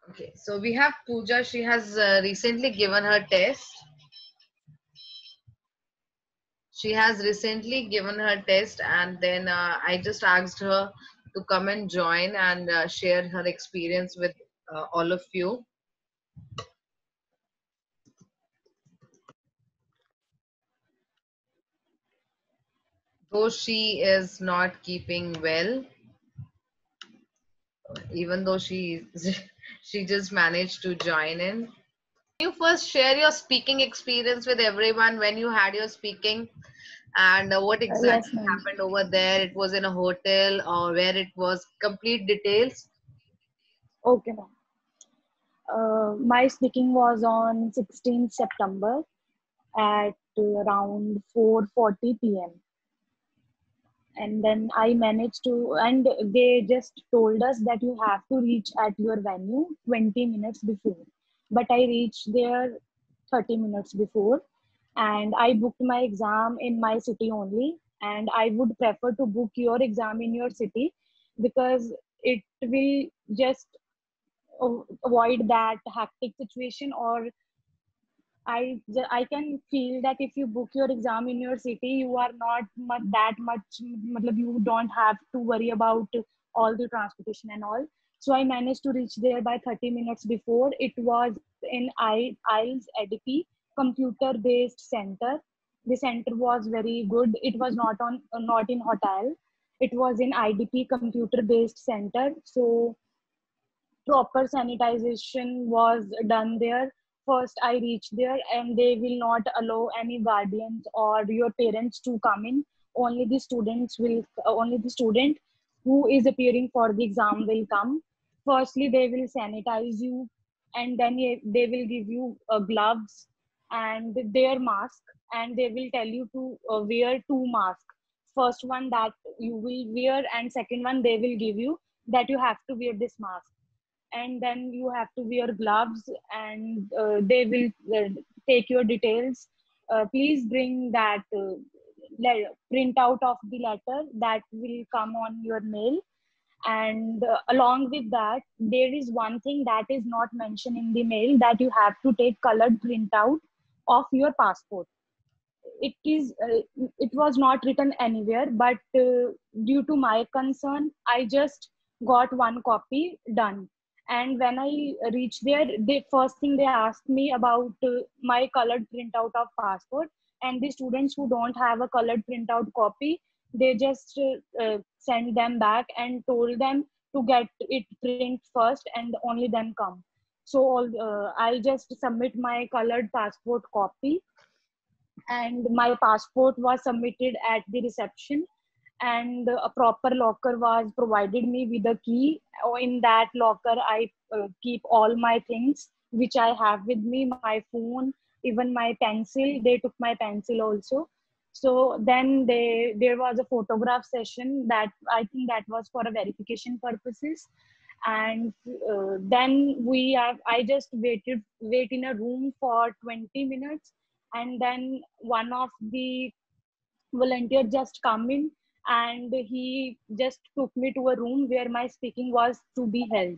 Okay, so we have Pooja. She has recently given her test. She has recently given her test, and then I just asked her to come and join and share her experience with all of you. Though she is not keeping well, even though she she just managed to join in. Can you first share your speaking experience with everyone when you had your speaking and what Yes, exactly ma'am. happened over there? It was in a hotel or where it was? Complete details. Okay, ma'am. My speaking was on 16th September at around 4:40 p.m. And then I managed to, and they just told us that you have to reach at your venue 20 minutes before. But I reached there 30 minutes before, and I booked my exam in my city only. And I would prefer to book your exam in your city because it will just avoid that hectic situation. Or I can feel that if you book your exam in your city, you are not that much. You don't have to worry about all the transportation and all. So I managed to reach there by 30 minutes before. It was in IELTS ADP computer based center. The center was very good. It was not in hotel. It was in IDP computer based center. So proper sanitization was done there. First, I reached there, and they will not allow any guardians or your parents to come in. Only the student who is appearing for the exam will come. Firstly, they will sanitize you, and then they will give you gloves and their mask, and they will tell you to wear two masks. First one that you will wear, and second one they will give you that you have to wear this mask, and then you have to wear gloves, and they will take your details. Please bring that print out of the letter that will come on your mail. And along with that, there is one thing that is not mentioned in the mail, that you have to take colored printout of your passport. It was not written anywhere, but due to my concern, I just got one copy done. And when I reached there, the first thing they asked me about my colored printout of passport. And the students who don't have a colored printout copy, they just send them back and told them to get it print first and only then come. So I just submit my colored passport copy, and my passport was submitted at the reception, and a proper locker was provided me with a key. In that locker I keep all my things which I have with me, my phone, even my pencil. They took my pencil also. So then there was a photograph session, that I think that was for a verification purposes. And then I just wait in a room for 20 minutes. And then one of the volunteer just come in, and he just took me to a room where my speaking was to be held.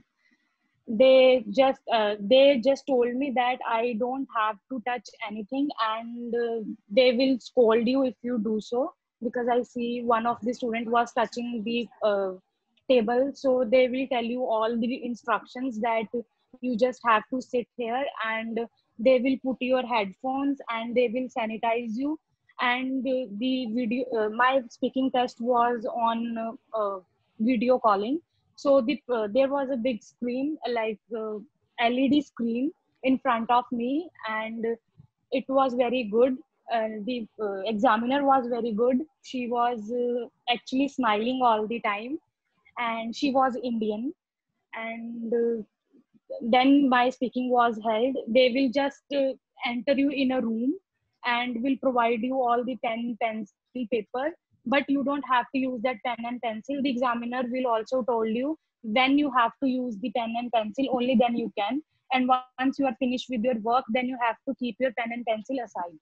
They just told me that I don't have to touch anything, and they will scold you if you do so, because I see one of the student was touching the table. So they will tell you all the instructions that you just have to sit here, and they will put your headphones and they will sanitize you. And the video my speaking test was on video calling. So there was a big screen, like LED screen in front of me, and it was very good. The examiner was very good. She was actually smiling all the time, and she was Indian. And then my speaking was held. They will just enter you in a room and will provide you all the pen, pencil, paper, but you don't have to use that pen and pencil. The examiner will also told you when you have to use the pen and pencil, only then you can. And once you are finished with your work, then you have to keep your pen and pencil aside.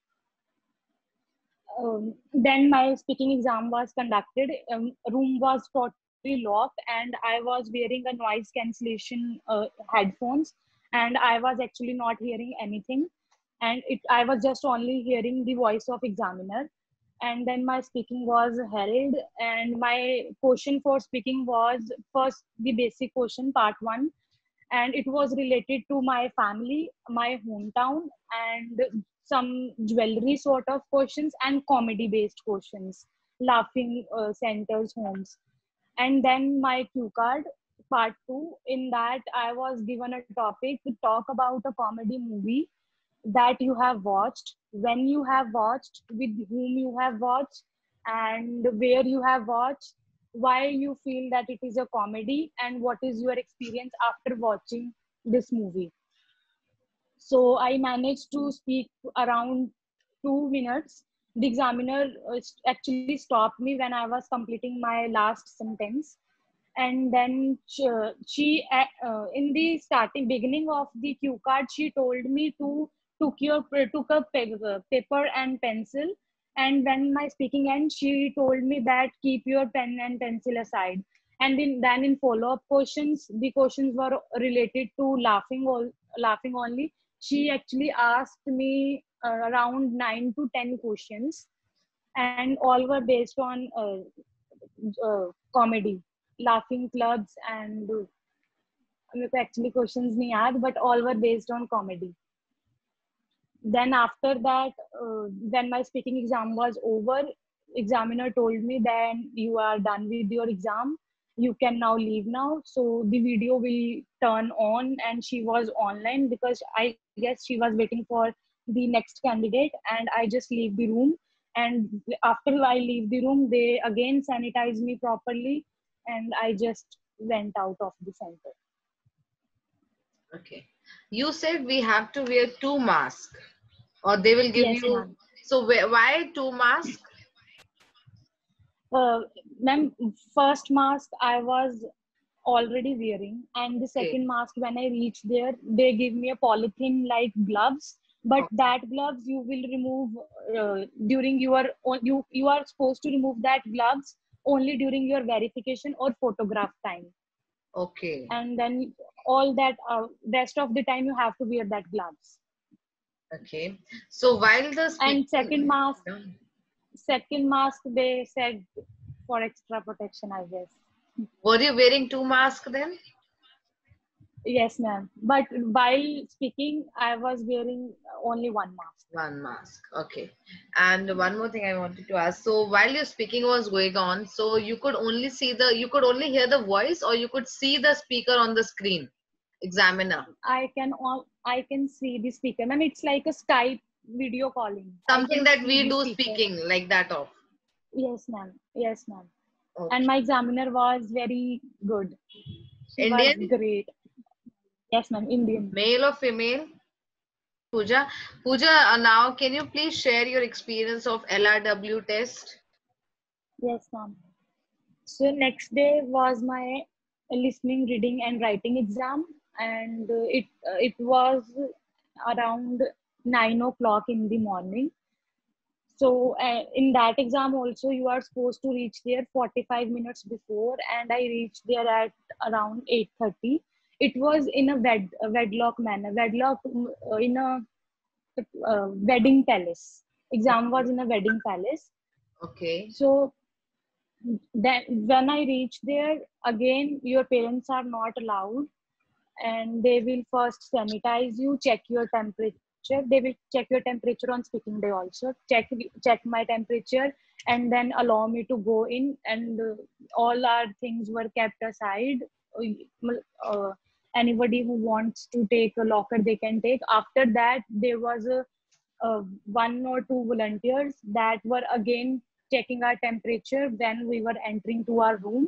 Then my speaking exam was conducted. Room was totally locked, and I was wearing a noise cancellation headphones, and I was actually not hearing anything, and I was just only hearing the voice of examiner. And then my speaking was held, and my question for speaking was first the basic question, part one, and it was related to my family, my hometown, and some jewelry sort of questions and comedy based questions, laughing centers, homes. And then my cue card, part two, in that I was given a topic to talk about a comedy movie that you have watched, when you have watched, with whom you have watched, and where you have watched, why you feel that it is a comedy, and what is your experience after watching this movie. So I managed to speak around 2 minutes. The examiner actually stopped me when I was completing my last sentence. And then she in the starting beginning of the cue card, she told me to took a paper and pencil. And when my speaking ends, she told me that keep your pen and pencil aside. And then in follow-up questions, the questions were related to laughing only. She actually asked me around 9 to 10 questions, and all were based on comedy, laughing clubs, and मेरे को actually questions नहीं याद, but all were based on comedy. Then after that, when my speaking exam was over, examiner told me then you are done with your exam, you can now leave now. So the video will turn on, and she was online because I guess she was waiting for the next candidate, and I just leave the room. And after I leave the room, they again sanitize me properly, and I just went out of the center. Okay. You said we have to wear two masks, or they will give Yes, you. ma'am. So why two masks? Ma'am, first mask I was already wearing, and the Okay. second mask, when I reached there, they give me a polythene like gloves, but Okay. that gloves you will remove during your you are supposed to remove that gloves only during your verification or photograph time, Okay. and then all that rest of the time you have to wear that gloves. Okay. So while the And speaking, second mask they said for extra protection, I guess. were you wearing two masks then? Yes, ma'am. But while speaking, I was wearing only one mask. One mask. Okay. And one more thing I wanted to ask. So while your speaking was going on, so you could only see you could only hear the voice, or you could see the speaker on the screen, examiner. I can see the speaker. Ma'am, it's like a Skype video calling. I Something can that see we the do speaker. speaking like that of. Yes, ma'am. Yes, ma'am. And Okay. my examiner was very good. She was Indian, great. Yes, ma'am. Indian. male or female? Pooja. Pooja, now can you please share your experience of LRW test? Yes, ma'am. So next day was my listening, reading, and writing exam, and it was around 9 o'clock in the morning. So in that exam also you are supposed to reach there 45 minutes before, and I reached there at around 8:30. It was in a wedlock manner, in a wedding palace. Exam was Okay. in a wedding palace. Okay. So then when I reached there, again your parents are not allowed, and they will first sanitize you, check your temperature. They will check your temperature on speaking day also. Check my temperature, and then allow me to go in. And all our things were kept aside. Uh, Anybody who wants to take a locker, they can take. After that, there was one or two volunteers that were again checking our temperature when we were entering to our room.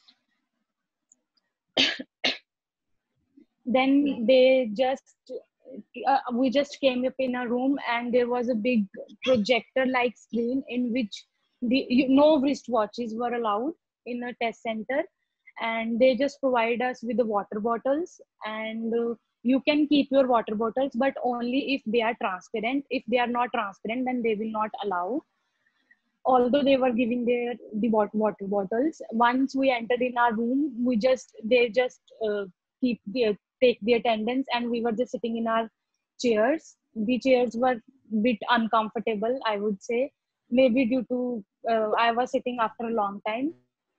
Then they just we just came up in a room, and there was a big projector like screen in which no wristwatches were allowed in a test center, and they just provide us with the water bottles. And you can keep your water bottles, but only if they are transparent. If they are not transparent, then they will not allow. although they were giving the water bottles. Once we entered in our room, they just keep the take the attendance, and we were just sitting in our chairs. The chairs were bit uncomfortable, I would say, maybe due to I was sitting after a long time.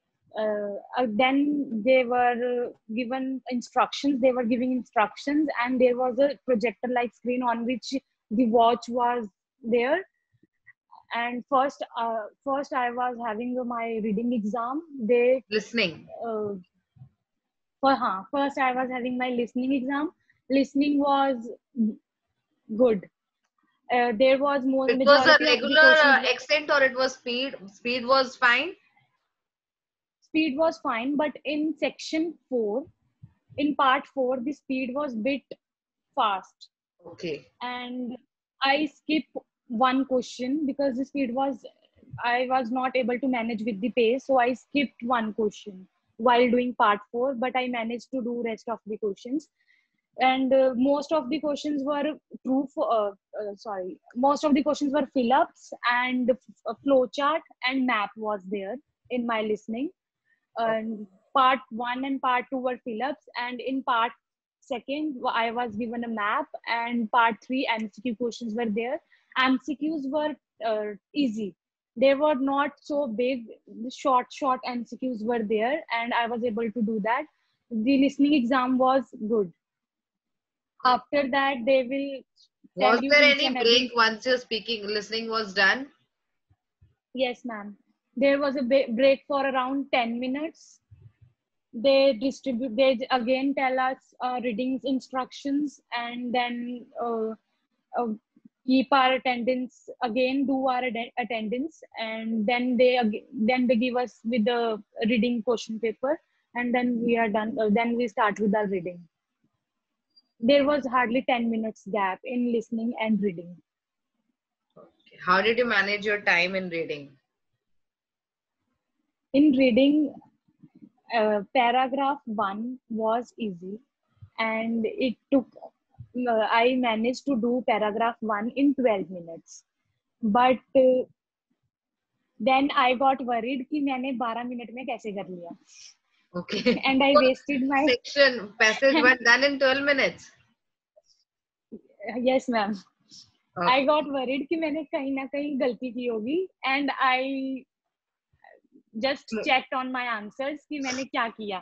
Then they were given instructions. They were giving instructions, and there was a projector like screen on which the watch was there. And first I was having my reading exam. They Listening. uh, first I was having my listening exam. Listening was good. There was more It was a majority of the regular questions. accent or it was speed? Speed was fine? Speed was fine, but in section 4, in part 4, the speed was bit fast, Okay. and I skipped one question because the speed was, I was not able to manage with the pace, so I skipped one question while doing part 4, but I managed to do rest of the questions. And most of the questions were most of the questions were fill-ups, and a flow chart and map was there in my listening. And part 1 and part 2 were fill-ups, and in part 2 I was given a map, and part 3 MCQ questions were there. MCQs were easy. They were not so big. Short MCQs were there, and I was able to do that. The listening exam was good. After that, they will tell Was you there each any and break every. once your speaking, listening was done? Yes, ma'am. There was a break for around 10 minutes. They again tell us readings instructions, and then uh, keep our attendance, again do our attendance, and then they give us with the reading question paper, and then we are done. Then we start with our reading. There was hardly 10 minutes gap in listening and reading. Okay. How did you manage your time in reading? In reading, paragraph 1 was easy, and it took I managed to do paragraph 1 in 12 minutes, but then I got worried कि मैंने 12 minute में कैसे कर लिया. Okay. And I wasted my. Section, passage one done in 12 minutes. Yes, ma'am. Okay. I got worried कि मैंने कहीं ना कहीं गलती की होगी, and I just checked on my answers कि मैंने क्या किया.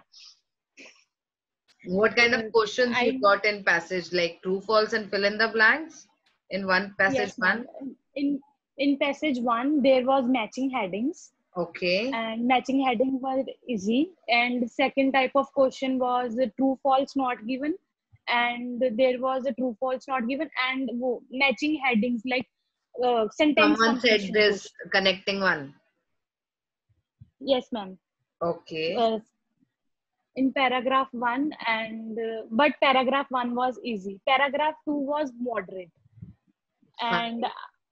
What kind of questions you I got in passage, like true, false, and fill in the blanks in one passage Yes, one? ma'am. In passage 1, there was matching headings, Okay. and matching headings were easy. And second type of question was true, false, not given, and there was a true, false, not given, and matching headings like sentence Someone said completion this question. connecting one. Yes, ma'am. Okay. Uh, in paragraph 1, and but paragraph 1 was easy. Paragraph 2 was moderate, and Fine.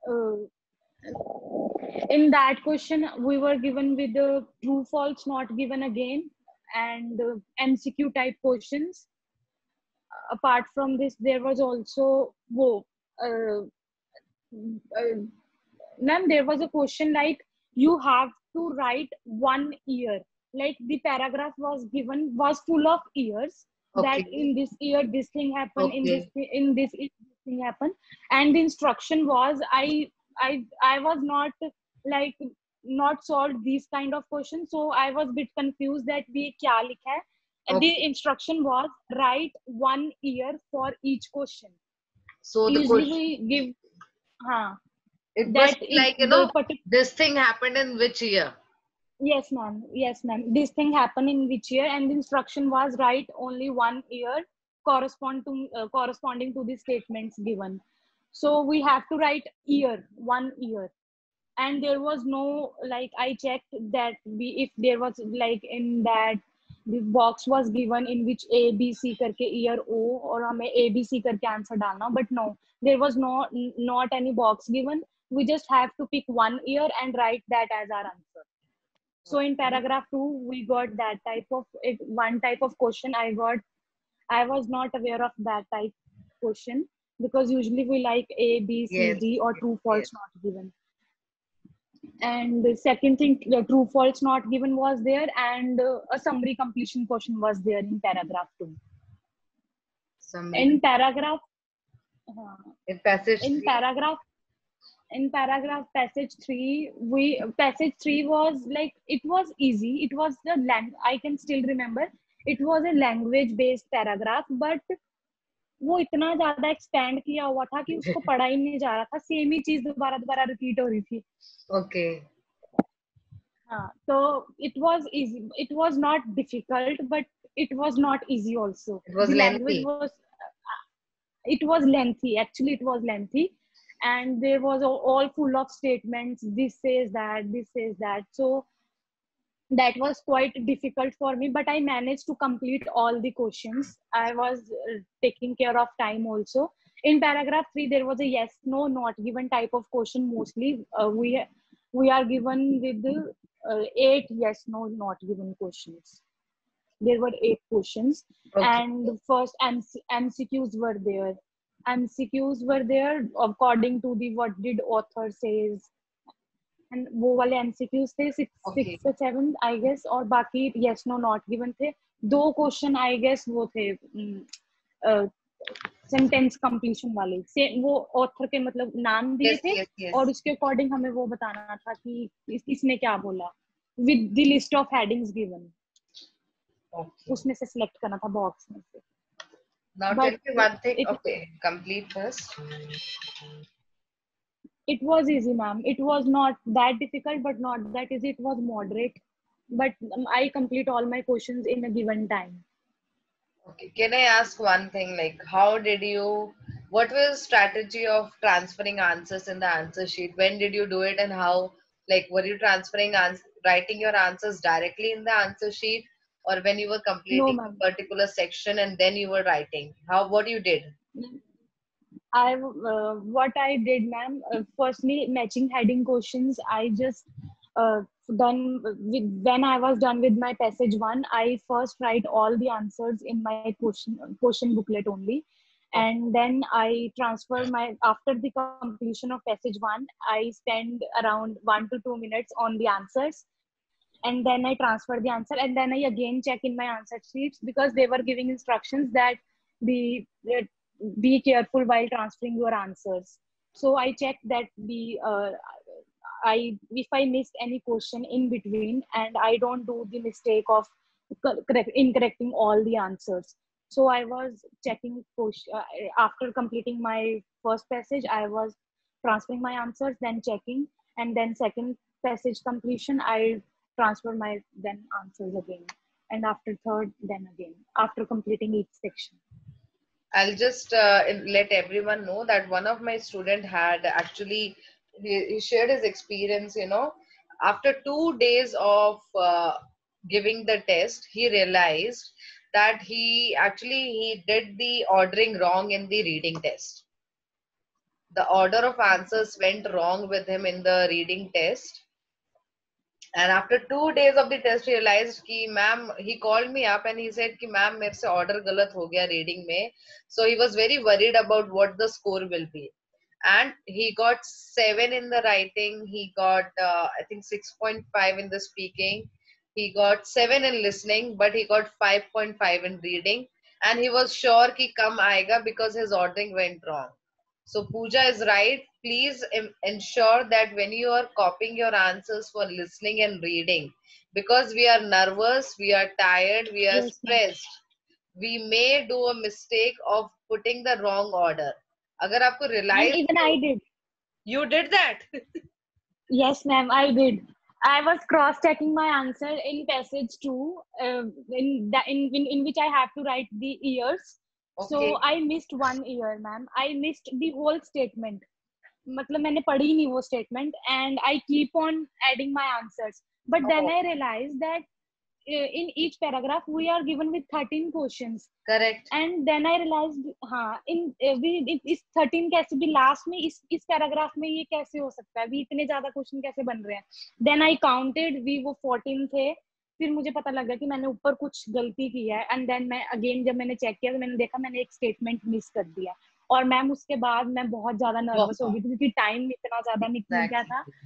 in that question we were given with the true, false, not given again, and MCQ type questions. Apart from this, there was also uh, uh, ma'am, there was a question like you have to write 1 year. Like the paragraph was given was full of years, that Okay. in this year this thing happened, Okay. in this year this thing happened, and the instruction was I was not like not solved these kind of questions, so I was a bit confused that we kya likha hai. And the Okay. instruction was write 1 year for each question. So the Usually question, we give it must that be in like, the particular. this thing happened in which year? Yes, ma'am. Yes, ma'am. This thing happened in which year, and the instruction was write only 1 year corresponding to the statements given. So we have to write year, 1 year, and there was no like I checked that we if there was like in that the box was given in which A B C करके year O और हमें A B C करके answer डालना, but no, there was not any box given. We just have to pick 1 year and write that as our answer. So in paragraph 2, we got that type of one type of question I got. I was not aware of that type question because usually we like A, B, C, Yes. D or true, Yes. false, not given. And the second thing, the true false not given was there, and a summary completion question was there in paragraph 2. Summary. In paragraph In passage in 3. paragraph in paragraph passage 3 was like, it was easy. It was the I can still remember, it was a language based paragraph, but वो इतना ज्यादा expand किया हुआ था कि उसको पढ़ा ही नहीं जा रहा था, सेम ही चीज दोबारा दोबारा रिपीट हो रही थी. Okay. हाँ, so it was easy, it was not difficult, but it was not easy also. It was The language lengthy. was it was lengthy, actually it was lengthy, and there was all full of statements, this says that, this says that. So that was quite difficult for me, but I managed to complete all the questions. I was taking care of time also. In paragraph 3 there was a yes no not given type of question. Mostly we are given with the 8 yes no not given questions. There were 8 questions. Okay. And first MCQs were there. MCQs were there according to the what did author says, and वो वाले MCQs थे 6 or 7 I guess, और बाकी yes no not given थे. 2 question I guess वो थे sentence completion वाले से, वो ऑथर के मतलब नाम दिए थे, और उसके अकॉर्डिंग हमें वो बताना था कि इसने क्या बोला, with the list of headings given. उसमें से सिलेक्ट करना था बॉक्स में से. Now tell me one thing. Okay, complete first. It was easy, ma'am. It was not that difficult, but not that easy. It was moderate. But I complete all my questions in a given time. Okay, can I ask one thing? Like, how did you, what was strategy of transferring answers in the answer sheet? When did you do it, and how, like, were you transferring, writing your answers directly in the answer sheet, or when you were completing a particular section and then you were writing? What you did? What I did, ma'am, firstly, matching heading questions, I just when I was done with my passage 1, I first write all the answers in my question booklet only. And then I transfer after the completion of passage 1, I spend around 1 to 2 minutes on the answers. And then I transfer the answer, and then I again check in my answer sheets, because they were giving instructions that be careful while transferring your answers. So I checked that if I missed any question in between, and I don't do the mistake of incorrecting all the answers. So I was checking after completing my first passage, I was transferring my answers, then checking, and then second passage completion, I transfer my then answers again, and after third, then again, after completing each section. I'll just let everyone know that one of my student had actually, he shared his experience, after 2 days of giving the test, he realized that he did the ordering wrong in the reading test. The order of answers went wrong with him in the reading test. And after 2 days of the test, he realized कि ma'am, he called me up and he said कि ma'am, मेरे से order गलत हो गया reading में. So he was very worried about what the score will be. And he got 7 in the writing. He got, I think, 6.5 in the speaking. He got 7 in listening, but he got 5.5 in reading. And he was sure कि कम आएगा because his ordering went wrong. So Pooja is right. Please ensure that when you are copying your answers for listening and reading, because we are nervous, we are tired, we are stressed, we may do a mistake of putting the wrong order. Agar aapko realize, and even I did. You did that? Yes, ma'am, I did. I was cross-checking my answer in passage 2, in which I have to write the years. Okay. So I missed one year, ma'am. I missed the whole statement. मतलब मैंने पढ़ी ही नहीं वो statement, and I keep on adding my answers. But then I realized that in each paragraph we are given with 13 questions. Correct. And then I realized, इस 13 कैसे भी last में इस paragraph में ये कैसे हो सकता है, भी इतने ज्यादा question कैसे बन रहे हैं. Then I counted, वो 14 थे. फिर मुझे पता लगा कि मैंने ऊपर कुछ गलती की है, एंड देन मैं अगेन जब मैंने चेक किया तो मैंने देखा मैंने एक स्टेटमेंट मिस कर दिया. और मैम उसके बाद मैं बहुत ज्यादा नर्वस हो गई थी, क्योंकि टाइम इतना ज्यादा निकल गया था.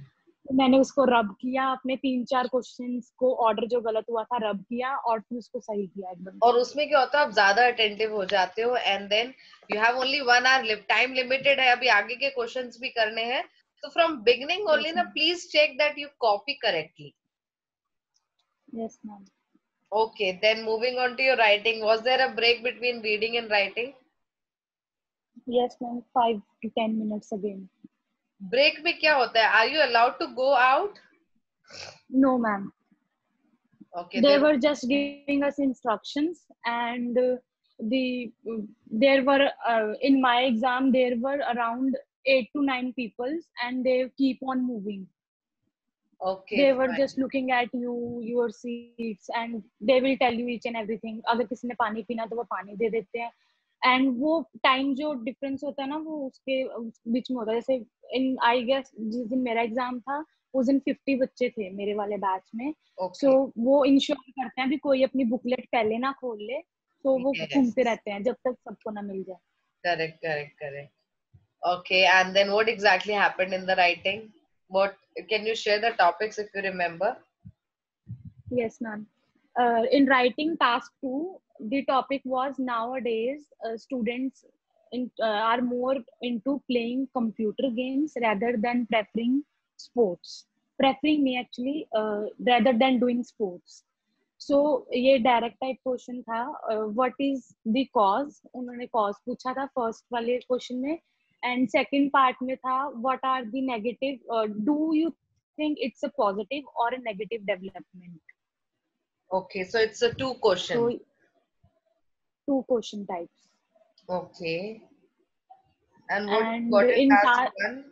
मैंने उसको रब किया, अपने 3-4 क्वेश्चंस को ऑर्डर जो गलत हुआ था रब किया और फिर उसको सही किया एकदम। और उसमें क्या होता है, आप ज्यादा अटेंटिव हो जाते हो and then you have only 1 hour, time limited है, अभी आगे के क्वेश्चंस भी करने हैं, तो फ्रॉम बिगनिंग ओनली यस ना ma'am. Please check that you copy correctly. Yes ma'am. Okay, then moving on to your writing, was there a break between reading and writing? Yes ma'am, 5 to 10 minutes again. Break में क्या होता है? Are you allowed to go out? No ma'am, Okay, they then were just giving us instructions, and there were in my exam there were around 8 to 9 people, and they keep on moving. okay, They were just fine. looking at you, your seats, and they will tell you each and everything. अगर किसी ने पानी पीना तो वो पानी दे देते हैं, एंड वो टाइम जो डिफरेंस होता है ना वो उसके बीच में होता है। जैसे इन आई गेस जिस दिन मेरा एग्जाम था उस दिन 50 बच्चे थे मेरे वाले बैच में। सो Okay, वो इंश्योर करते हैं भी कोई अपनी बुकलेट पहले ना खोल ले, तो वो घूमते yes, रहते हैं जब तक सबको ना मिल जाए। correct, correct, correct. Okay, and then what exactly happened in the writing? What can you share the topics if you remember? Yes, ma'am. In writing task 2, the topic was nowadays students are more into playing computer games rather than preferring sports. Preferring me actually rather than doing sports. So ये direct type question था। What is the cause, उन्होंने cause पूछा था first वाले question में, and second part में था what are the negative, do you think it's a positive और a negative development. Okay, so it's a two question. So 2 question types. Okay, and what you And got in in task one?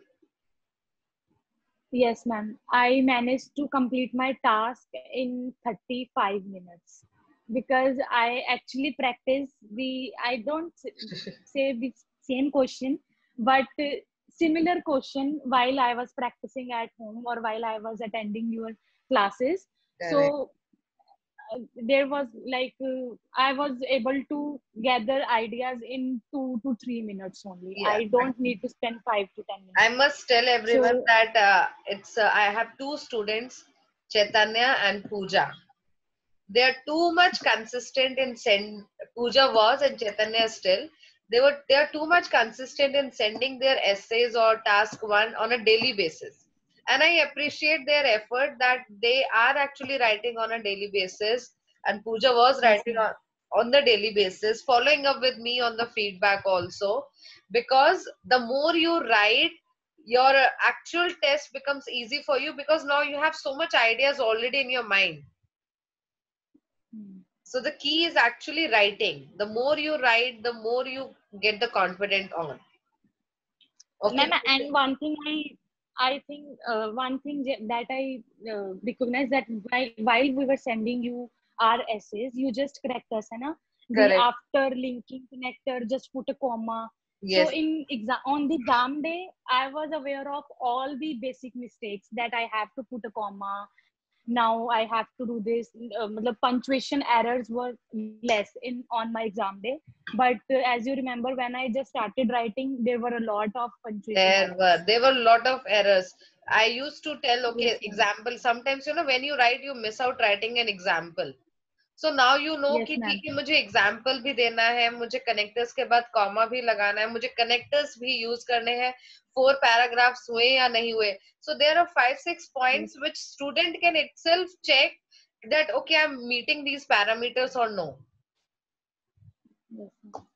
yes, ma'am, I managed to complete my task in 35 minutes because I actually practice I don't say the same question, but similar question while I was practicing at home or while I was attending your classes. Correct. So there was like I was able to gather ideas in 2 to 3 minutes only. Yeah. I don't need to spend 5 to 10 minutes. I must tell everyone So that it's I have two students, Chaitanya and Pooja. They are too much consistent in send. Pooja was and Chaitanya still. They are too much consistent in sending their essays or task one on a daily basis. And I appreciate their effort that they are actually writing on a daily basis. And Pooja was yes, writing ma'am. on the daily basis, following up with me on the feedback also. Because the more you write, your actual test becomes easy for you because now you have so much ideas already in your mind. Hmm. So the key is actually writing. The more you write, the more you get the confidence on. Okay. Ma'am, and one thing I think one thing that I recognize that while we were sending you our essays, you just correct us, है ना? The Correct. after linking connector, just put a comma. So Yes. in exam on the exam day, I was aware of all the basic mistakes that I have to put a comma. Now I have to do this. The punctuation errors were less in on my exam day. But as you remember, when I just started writing, there were a lot of punctuation errors. There were a lot of errors. I used to tell, okay, Yes, ma'am. example. Sometimes, when you write, you miss out writing an example. So now you know Yes, कि ठीक ma'am. है, मुझे example भी देना है, मुझे connectors के बाद कॉमा भी लगाना है, मुझे कनेक्टर्स भी यूज करने हैं, 4 पैराग्राफ्स हुए या नहीं हुए. So there are 5-6 Yes, points which student can itself check that okay, I'm meeting these parameters or no. yes, ma'am.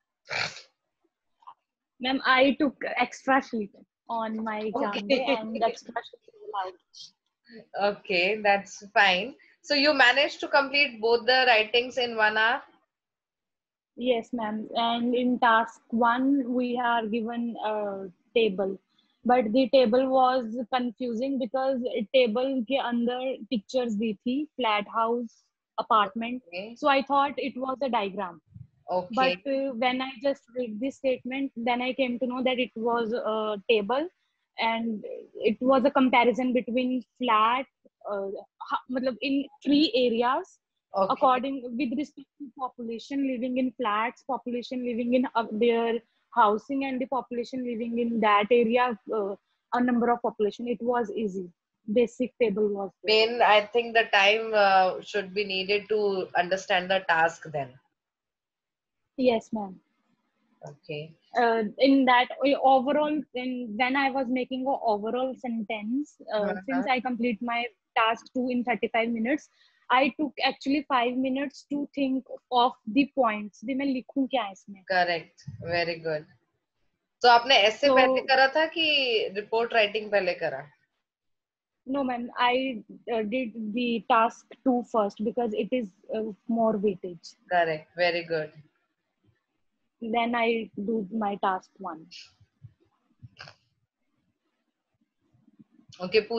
Ma'am, I took extra sheet on my exam day, Okay. and extra sheet is allowed. Okay, that's fine. So you managed to complete both the writings in 1 hour. Yes, ma'am. And in task 1, we are given a table, but the table was confusing because table के अंदर pictures दी थी, flat house, apartment. Okay. So I thought it was a diagram. But Okay. when I just read this statement, then I came to know that it was a table, and it was a comparison between flat, मतलब in 3 areas Okay. according with respect to population living in flats, population living in their housing, and the population living in that area, a number of population. It was easy. basic table was there. Main, I think the time should be needed to understand the task then. Yes, ma'am. Okay. In that overall, when I was making an overall sentence, since Uh-huh. I complete my task 2 in 35 minutes, I took actually 5 minutes to think of the points. कि मैं लिखूं क्या इसमें. Correct. Very good. तो आपने ऐसे पहले So करा था कि रिपोर्ट राइटिंग पहले करा? no, ma'am, I did the task 2 first because it is more weightage. Correct. Very good. Then I do my task 1. Okay.